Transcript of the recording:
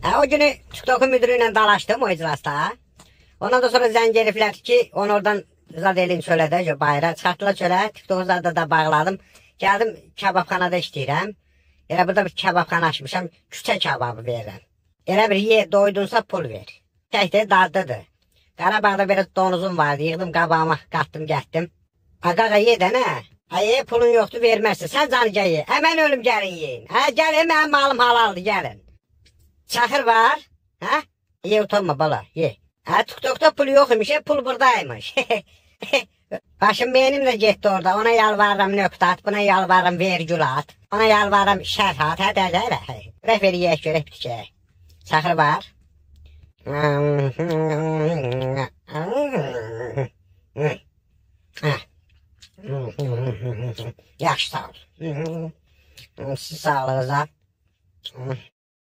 O günü TikTok'un müdürüyle dalaşdım o iclasda. Ondan da sonra zəng ediblər ki, onu oradan zad eləyim çölədə, bayra. Çıxartdılar çölə, TikTok'u zada da bağladım. Gəldim, kebabxanada işləyirəm. Elə burada bir kebabxana açmışam, küçə kebabı verirəm. Elə bir ye, doydunsa pul ver. Çəkdir, dadlıdır. Qarabağda belə donuzum vardı, yığdım qabağıma, qatdım, gətdim. Qaqa ye də nə? Ye, pulun yoxdur, vermərsin. Sən canıca ye. Mən ölüm, gəlin yeyin. Gəlin, mənim malım halaldır, gəlin. Çaxır var. Ye, utanma bala, ye. TikTok'da pul yok imiş, pul buradaymış. Başım benim de gitti orada. Ona yalvarırım nöqtə at, buna yalvarırım vergül at. Ona yalvarırım şərh at, rəf eləyək, görək bitkək. Çaxır var. Yaxşı, sağ ol. Siz sağlığınıza.